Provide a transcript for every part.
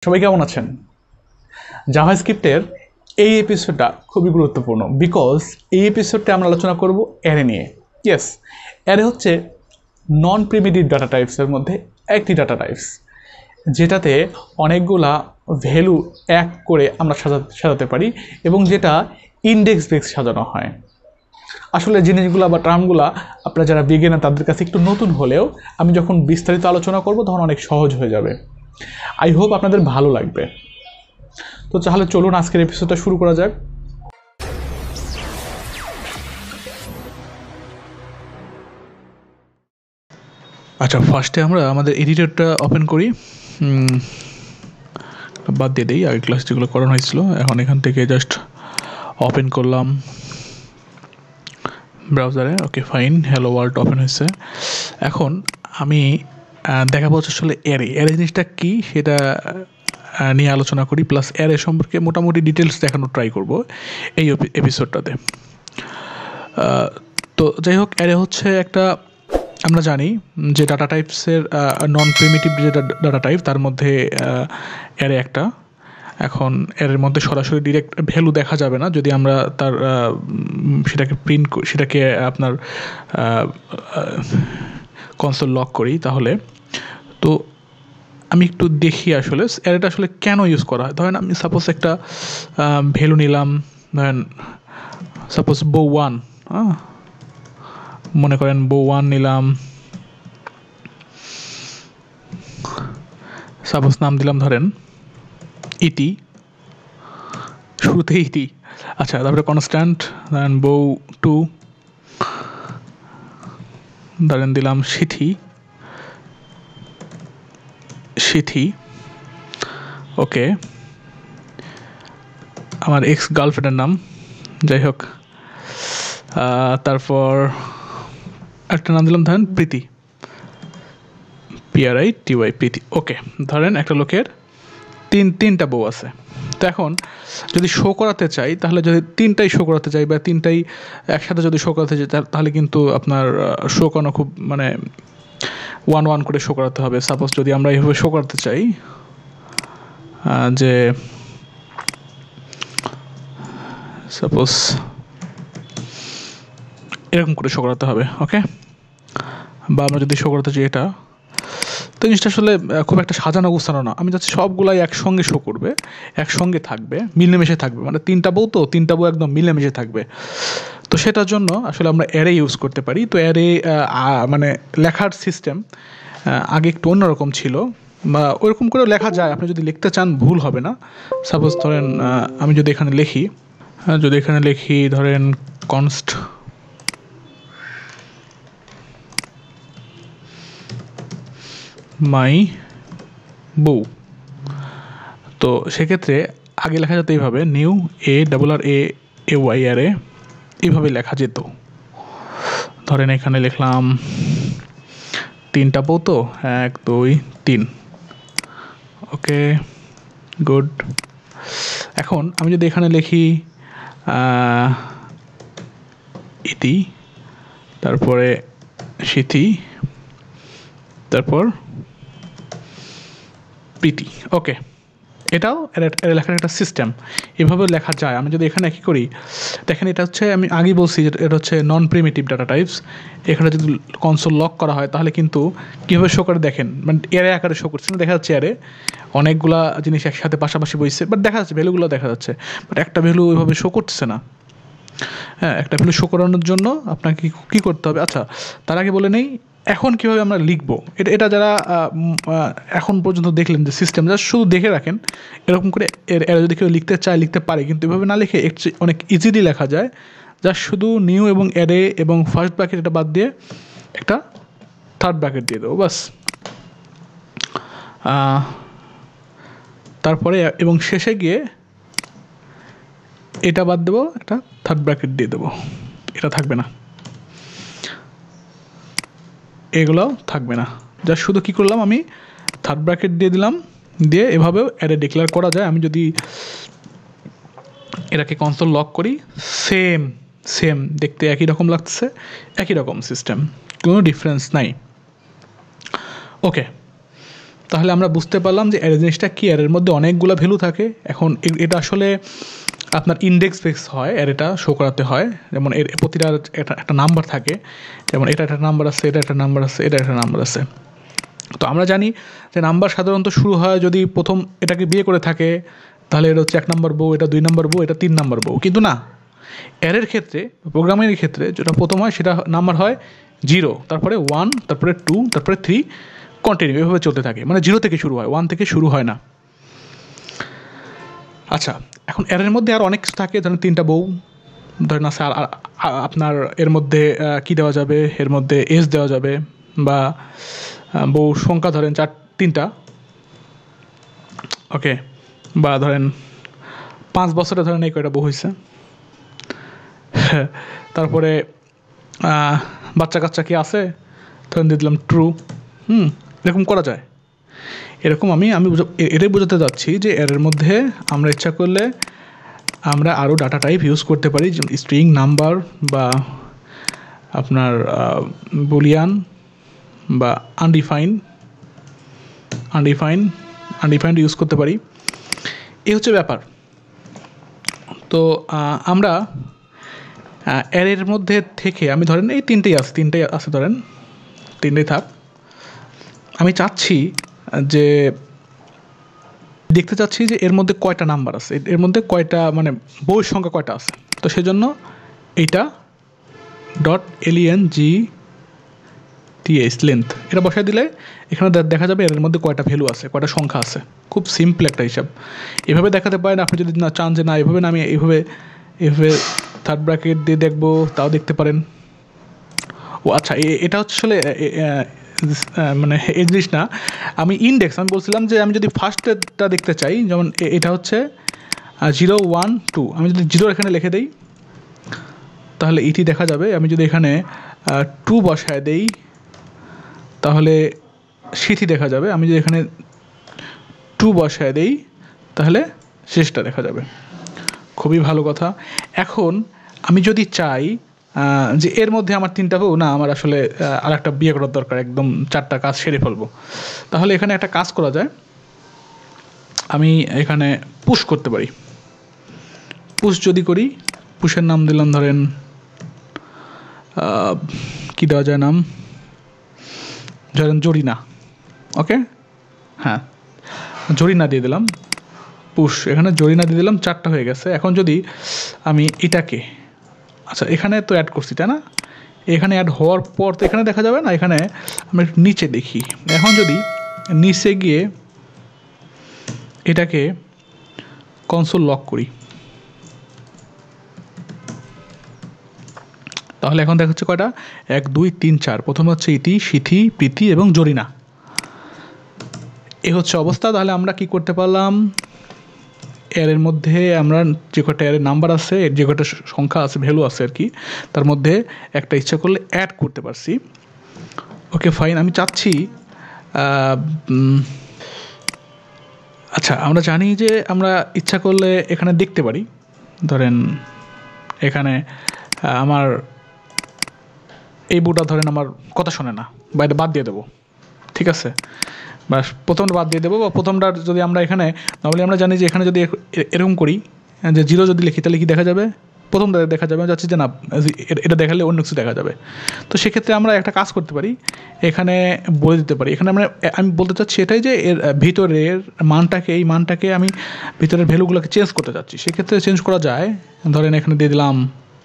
সবাই কেমন আছেন? জাভাস্ক্রিপ্টের এই এপিসোডটা খুবই গুরুত্বপূর্ণ বিকজ এই এপিসোডটা আমরা আলোচনা করব অ্যারে নিয়ে। ইয়েস, অ্যারে হচ্ছে নন প্রিমিটিভ ডাটা টাইপসের মধ্যে একটি ডাটা টাইপস, যেটাতে অনেকগুলা ভ্যালু এক করে আমরা সাজাতে পারি এবং যেটা ইন্ডেক্স বেস সাজানো হয়। আসলে জিনিসগুলো বা টার্মগুলো আপনারা যারা বিগিনার তাদের কাছে একটু নতুন হলেও আমি যখন বিস্তারিত আলোচনা করব তখন অনেক সহজ হয়ে যাবে। আই হোপ আপনাদের ভালো লাগবে। তো তাহলে চলুন আজকের এপিসোডটা শুরু করা যাক। আচ্ছা, ফার্স্টে আমরা আমাদের এডিটরটা ওপেন করি, বাদ দিয়ে দিই আগের ক্লাস যেগুলো করানো হয়েছিল। এখন এখান থেকে জাস্ট ওপেন করলাম ব্রাউজারে। Okay fine, hello world open হয়েছে। এখন আমি দেখাবো আসলে অ্যারে জিনিসটা কী সেটা নিয়ে আলোচনা করি, প্লাস অ্যারে সম্পর্কে মোটামুটি ডিটেলস দেখানোর ট্রাই করব এই এপিসোডটাতে। তো যাই হোক, অ্যারে হচ্ছে একটা, আমরা জানি যে ডাটা টাইপসের নন প্রিমিটিভ যে ডাটা টাইপ তার মধ্যে অ্যারে একটা। এখন এর মধ্যে সরাসরি ডিরেক্ট ভ্যালু দেখা যাবে না যদি আমরা তার সেটাকে আপনার কনসোল লক করি তাহলে। তো আমি একটু দেখি আসলে অ্যারেটা আসলে কেন ইউজ করা হয়। ধরেন আমি সাপোজ একটা ভ্যালু নিলাম, ধরেন সাপোজ বউ1, মনে করেন বউ1 নিলাম, সাপোজ নাম দিলাম ধরেন ইটি, শুরুতে ইটি। আচ্ছা, তারপরে কনস্ট্যান্ট ধরেন বউ2, ধরেন দিলাম সিথি। ওকে, আমার এক্স গার্লফ্রেন্ডের নাম, যাই হোক। তারপর একটা নাম দিলাম ধরেন প্রীতি, PRITY, প্রীতি। ওকে, ধরেন একটা লোকের তিনটা বউ আছে। তো এখন যদি শো করাতে চাই, তাহলে যদি তিনটাই শো করাতে চাই বা তিনটাই একসাথে যদি শো করাতে চাই, তাহলে কিন্তু আপনার শো করানো খুব মানে 1 করে শো করাতে হবে। সাপোজ যদি আমরা এইভাবে শো করাতে চাই যে সাপোজ এরকম করে শো করাতে হবে। ওকে, বা আমরা যদি শো করাতে চাই এটা, তো জিনিসটা আসলে খুব একটা সাজানো গোছানো না। আমি যাচ্ছি সবগুলাই একসঙ্গে শো করবে, একসঙ্গে থাকবে, মিলেমিশে থাকবে, মানে তিনটা বউ একদম মিলেমিশে থাকবে। তো সেটার জন্য আসলে আমরা অ্যারে ইউজ করতে পারি। তো অ্যারে মানে লেখার সিস্টেম আগে একটু অন্যরকম ছিল, বা ওরকম করেও লেখা যায়। আপনি যদি লিখতে চান ভুল হবে না। সাপোজ ধরেন আমি যদি এখানে লিখি ধরেন কনস্ট মাই বউ, তো সেক্ষেত্রে আগে লেখা যেত এইভাবে, নিউ ARRAY অ্যারে, এইভাবে লেখা যেত। ধরেন এখানে লিখলাম তিনটা বউ, তো 1 2 3। Okay, good. এখন আমি যদি এখানে লিখি ইতি, তারপরে সিথি, তারপর প্রীতি। ওকে, এটাও লেখার একটা সিস্টেম, এভাবে লেখা যায়। আমি যদি এখানে কি করি, দেখেন এটা হচ্ছে, আমি আগেই বলছি যে এটা হচ্ছে নন প্রিমিটিভ ডাটা টাইপস। এখানে যদি কনসোল লক করা হয় তাহলে কিন্তু কীভাবে শো করে দেখেন, মানে এরে আকারে শো করছে না, দেখা যাচ্ছে এরে অনেকগুলা জিনিস একসাথে পাশাপাশি বসছে, বাট দেখা যাচ্ছে ভ্যালুগুলো দেখা যাচ্ছে, বাট একটা ভ্যালু ওইভাবে শো করতেছে না। হ্যাঁ, একটা ভ্যালু শো করানোর জন্য আপনাকে কী করতে হবে। আচ্ছা, তার আগে বলে নেই এখন কীভাবে আমরা লিখবো। এটা যারা এখন পর্যন্ত দেখলেন যে সিস্টেম, যা শুধু দেখে রাখেন, এরকম করে এরা যদি কেউ লিখতে চায় লিখতে পারে, কিন্তু এভাবে না লিখে অনেক ইজিলি লেখা যায়। যা শুধু নিউ এবং অ্যারে এবং ফার্স্ট ব্র্যাকেট এটা বাদ দিয়ে একটা থার্ড ব্র্যাকেট দিয়ে দেবো, বাস। তারপরে এবং শেষে গিয়ে এটা বাদ দেবো, একটা থার্ড ব্র্যাকেট দিয়ে দেবো, এটা থাকবে না, এগুলোও থাকবে না। যা শুধু কী করলাম, আমি থার্ড ব্র্যাকেট দিয়ে দিলাম, দিয়ে এভাবেও অ্যারে ডিক্লেয়ার করা যায়। আমি যদি এটাকে কনসোল লক করি, সেম দেখতে একই রকম লাগছে, একই রকম সিস্টেম, কোনো ডিফারেন্স নাই। ওকে, তাহলে আমরা বুঝতে পারলাম যে অ্যারে জিনিসটা কি, অ্যারের মধ্যে অনেকগুলো ভ্যালু থাকে। এখন এটা আসলে আপনার ইন্ডেক্স বেস হয়, অ্যারেটা শো করাতে হয়, যেমন এর প্রতিটা একটা নাম্বার থাকে, যেমন এটা একটা নাম্বার আছে, এটা একটা নাম্বার আছে, এটা একটা নাম্বার আছে। তো আমরা জানি যে নাম্বার সাধারণত শুরু হয় যদি প্রথম এটাকে বিয়ে করে থাকে, তাহলে এটা হচ্ছে 1 নম্বর বউ, এটা 2 নম্বর বউ, এটা 3 নম্বর বউ। কিন্তু না, অ্যারের ক্ষেত্রে, প্রোগ্রামিংয়ের ক্ষেত্রে যেটা প্রথম হয় সেটা নাম্বার হয় 0, তারপরে 1, তারপরে 2, তারপরে 3, কন্টিনিউ, এভাবে চলতে থাকে। মানে 0 থেকে শুরু হয়, 1 থেকে শুরু হয় না। আচ্ছা, এখন অ্যারের মধ্যে আর অনেক কিছু থাকে, ধরেন 3টা বউ ধরেন আছে, আর আপনার এর মধ্যে কি দেওয়া যাবে, এর মধ্যে এজ দেওয়া যাবে, বা বউ সংখ্যা ধরেন 3টা, ওকে, বা ধরেন 5 বছরে ধরেন এই কয়টা বউ হয়েছে। তারপরে বাচ্চা কাচ্চা কি আছে, ধরেন দিয়ে দিলাম ট্রু। এরকম করা যায়। এরকম আমি এটাই বোঝাতে যাচ্ছি যে এর মধ্যে আমরা ইচ্ছা করলে আমরা আরও ডাটা টাইপ ইউজ করতে পারি, যেমন স্ট্রিং, নাম্বার, বা আপনার বুলিয়ান, বা আনডিফাইন্ড ইউজ করতে পারি। এই হচ্ছে ব্যাপার। তো আমরা অ্যারের মধ্যে থেকে আমি ধরেন এই তিনটেই আছে ধরেন, তিনটেই থাক। আমি চাচ্ছি যে দেখতে চাচ্ছি যে এর মধ্যে কয়টা নাম্বার আছে, এর মধ্যে কয়টা মানে বইয়ের সংখ্যা কয়টা আছে। তো সেজন্য এইটা .length লেন্থ এটা বসায় দিলে এখানে দেখা যাবে এর মধ্যে কয়টা ভ্যালু আছে, কয়টা সংখ্যা আছে। খুব সিম্পল একটা হিসাব। এভাবে দেখাতে পারেন আপনি, যদি না চান যে না এভাবে না আমি এইভাবে থার্ড ব্র্যাকেট দিয়ে দেখবো, তাও দেখতে পারেন। ও আচ্ছা, এটা হচ্ছে আসলে মানে এই জিনিস না, আমি ইন্ডেক্স আমি বলছিলাম যে আমি যদি ফার্স্টটা দেখতে চাই, যেমন এটা হচ্ছে 0, 1, 2, আমি যদি 0 এখানে লিখে দেই তাহলে এটি দেখা যাবে। আমি যদি এখানে 2 বসায় দেই তাহলে সেটি দেখা যাবে। আমি যদি এখানে 2 বসায় দেই তাহলে শেষটা দেখা যাবে। খুবই ভালো কথা। এখন আমি যদি চাই যে এর মধ্যে আমার 3টা বউ না, আমার আসলে আর একটা বিয়ে করার দরকার, একদম 4টা কাজ সেরে ফেলবো, তাহলে এখানে একটা কাজ করা যায়। আমি এখানে পুশ করতে পারি। পুশ যদি করি, পুশের নাম দিলাম ধরেন কি দেওয়া যায় নাম, ধরেন জরিনা। ওকে, হ্যাঁ, জরিনা দিয়ে দিলাম। পুশ, এখানে জরিনা দিয়ে দিলাম, 4টা হয়ে গেছে। এখন যদি আমি এটাকে, আচ্ছা এখানে তো অ্যাড করছি তাই না, এখানে অ্যাড হওয়ার পর তো এখানে দেখা যাবে না, এখানে আমরা একটু নিচে দেখি। এখন যদি নিচে গিয়ে এটাকে কনসোল লক করি, তাহলে এখন দেখা হচ্ছে কয়টা, 1, 2, 3, 4। প্রথমে হচ্ছে ইতি, সিথি, প্রীতি এবং জরিনা। এই হচ্ছে অবস্থা। তাহলে আমরা কি করতে পারলাম, এর মধ্যে আমরা যে কটা এর নাম্বার আছে, এর যে কটা সংখ্যা আছে, ভ্যালু আছে আর কি, তার মধ্যে একটা ইচ্ছা করলে অ্যাড করতে পারছি। Okay fine. আমি চাচ্ছি আচ্ছা, আমরা জানি যে আমরা ইচ্ছা করলে এখানে দেখতে পারি, ধরেন এখানে আমার এই বউটা ধরেন আমার কথা শোনে না, বা এটা বাদ দিয়ে দেবো, ঠিক আছে, বা প্রথমটা বাদ দিয়ে দেবো, বা প্রথমটার যদি আমরা এখানে নর্মালি আমরা জানি যে এখানে যদি এরকম করি যে 0 যদি লিখি তাহলে কি দেখা যাবে, প্রথমটা দেখা যাবে। যাচ্ছে যে না এটা দেখালে অন্য কিছু দেখা যাবে। তো সেক্ষেত্রে আমরা একটা কাজ করতে পারি, এখানে বলে দিতে পারি। এখানে আমি বলতে চাচ্ছি এটাই যে এর ভিতরের মানটাকে, এই মানটাকে আমি ভিতরের ভ্যালুগুলোকে চেঞ্জ করতে চাচ্ছি। সেক্ষেত্রে চেঞ্জ করা যায়, ধরেন এখানে দিয়ে দিলাম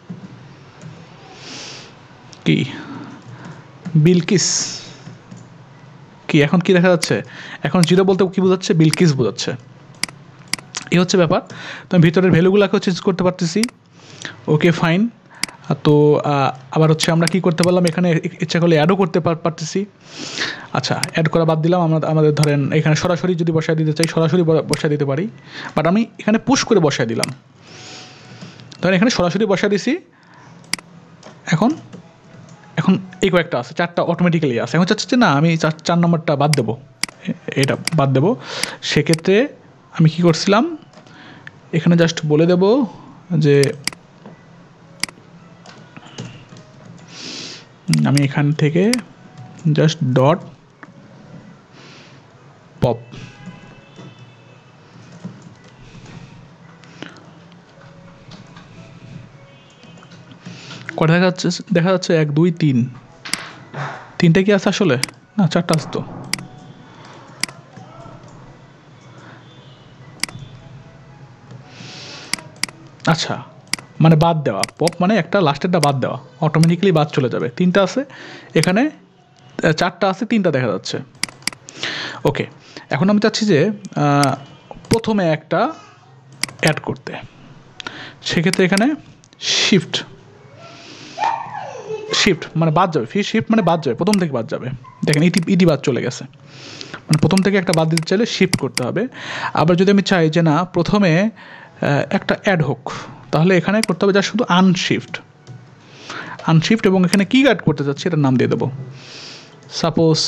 কি বিলকিস। কি এখন কি দেখা যাচ্ছে, এখন 0 বলতে কি বোঝাচ্ছে, বিলকিস বোঝাচ্ছে। এই হচ্ছে ব্যাপার। তো আমি ভিতরের ভ্যালুগুলোকেও চেঞ্জ করতে পারতেছি। Okay fine. তো আবার হচ্ছে আমরা কি করতে পারলাম, এখানে ইচ্ছা করলে অ্যাডও করতে পারতেছি। আচ্ছা, অ্যাড করা বাদ দিলাম। আমাদের ধরেন এখানে সরাসরি যদি বসায় দিতে চাই, সরাসরি বসায় দিতে পারি, বাট আমি এখানে পুশ করে বসায় দিলাম। ধরেন এখানে সরাসরি বসায় দিছি। এখন এই কয়েকটা আছে, 4টা অটোমেটিক্যালি আছে। এখন চাচ্ছি যে না আমি 4 নম্বরটা বাদ দেবো, এটা বাদ দেবো। সেক্ষেত্রে আমি কি করছিলাম, এখানে জাস্ট বলে দেব যে আমি এখান থেকে জাস্ট পপ। কটা দেখা যাচ্ছে 1 2 3 তিনটা কি আছে আসলে? না, 4টা আছে তো। আচ্ছা, মানে বাদ দেওয়া, পপ মানে একটা লাস্টেরটা বাদ দেওয়া, অটোমেটিক্যালি বাদ চলে যাবে। 3টা আছে এখানে, 4টা আছে, 3টা দেখা যাচ্ছে। ওকে, এখন আমি চাচ্ছি যে প্রথমে একটা অ্যাড করতে। সেক্ষেত্রে এখানে শিফট মানে বাদ যাবে, শিফট মানে বাদ যাবে, প্রথম থেকে বাদ যাবে। দেখেন ইটি বাদ চলে গেছে, মানে প্রথম থেকে একটা বাদ দিতে চাইলে শিফট করতে হবে। আবার যদি আমি চাই যে না প্রথমে একটা অ্যাড হোক, তাহলে এখানে করতে হবে যা শুধু আনশিফট, এবং এখানে কী অ্যাড করতে চাচ্ছি এটার নাম দিয়ে দেবো। সাপোজ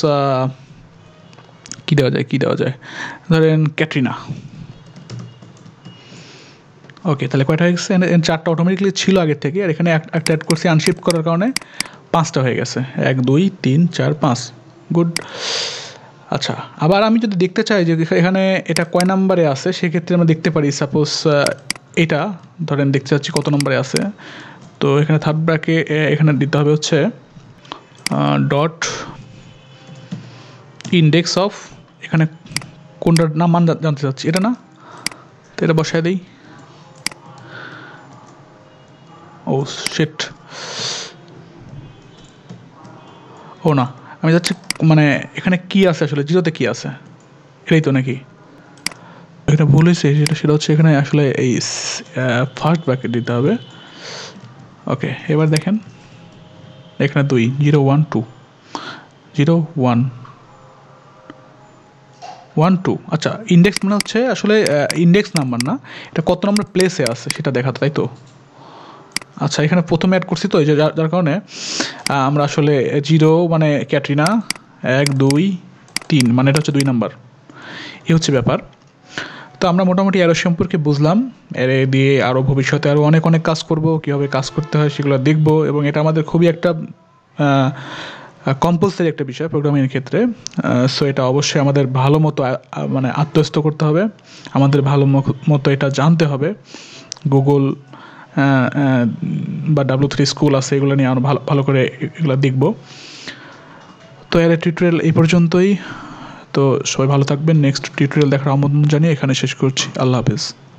কী দেওয়া যায়, ধরেন ক্যাটরিনা। ওকে, তাহলে কয়টা হয়ে গেছে? 4টা অটোমেটিকলি ছিল আগের থেকে, আর এখানে একটা অ্যাড করছি আনশিফট করার কারণে 5টা হয়ে গেছে। 1 2 3 4 5, গুড। আচ্ছা, আবার আমি যদি দেখতে চাই যে এখানে এটা কয় নাম্বারে আছে, সেক্ষেত্রে আমরা দেখতে পারি। সাপোজ এটা ধরেন দেখতে চাচ্ছি কত নম্বরে আছে, তো এখানে থার্ড ব্র্যাকে এখানে দিতে হবে হচ্ছে ডট ইন্ডেক্স অফ, এখানে কোনটার নাম মান জানতে চাচ্ছি, এটা না, তো এটা বসায় দিই। ও শিট, ও না, আমি যাচ্ছি মানে এখানে কি আছে আসলে, 0তে কি আছে, এটাই তো নাকি? এটা ভুল হয়েছে, সেটা হচ্ছে এখানে আসলে এই ফার্স্ট ব্র্যাকেট দিতে হবে। ওকে, এবার দেখেন এখানে 2 0 1 2 0 1 1 2। আচ্ছা, ইন্ডেক্স মানে হচ্ছে আসলে ইন্ডেক্স নাম্বার না, এটা কত নম্বর প্লেসে আছে সেটা দেখাতে, তাই তো? আচ্ছা, এখানে প্রথমে অ্যাড করছি তো, এই যে যার কারণে আমরা আসলে 0 মানে ক্যাটরিনা, 1 2 3 মানে এটা হচ্ছে 2 নাম্বার, এই হচ্ছে ব্যাপার। তো আমরা মোটামুটি অ্যারো সম্পর্কে বুঝলাম, এর দিয়ে আরও ভবিষ্যতে আরও অনেক কাজ করব, কীভাবে কাজ করতে হয় সেগুলো দেখব, এবং এটা আমাদের খুবই একটা কম্পালসারি একটা বিষয় প্রোগ্রামিংয়ের ক্ষেত্রে। সো এটা অবশ্যই আমাদের ভালো মতো মানে আত্মস্থ করতে হবে, আমাদের ভালো মতো এটা জানতে হবে। গুগল বা W3 স্কুল আছে, এগুলো নিয়ে আরও ভালো করে এগুলো দেখব। তো এর টিউটোরিয়াল এই পর্যন্তই। তো সবাই ভালো থাকবেন, নেক্সট টিউটোরিয়াল দেখার আমন্ত্রণ জানিয়ে এখানে শেষ করছি। আল্লাহ হাফেজ।